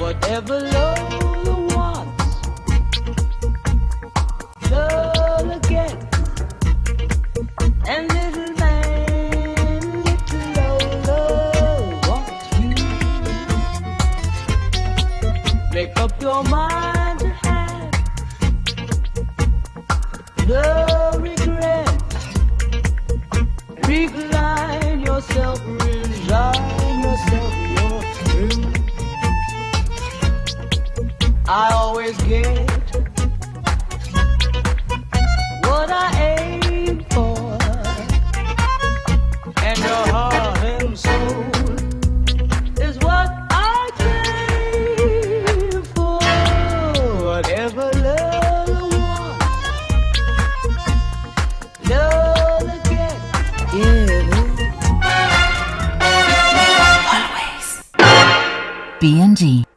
Whatever Lola wants, Lola gets. And little man, little Lola wants you. Make up your mind to have no regrets. Recline yourself, resign yourself, you're through. I always get what I aim for, and your heart and soul is what I crave for. Whatever Lola wants, Lola gets. Yeah. Always. B&G.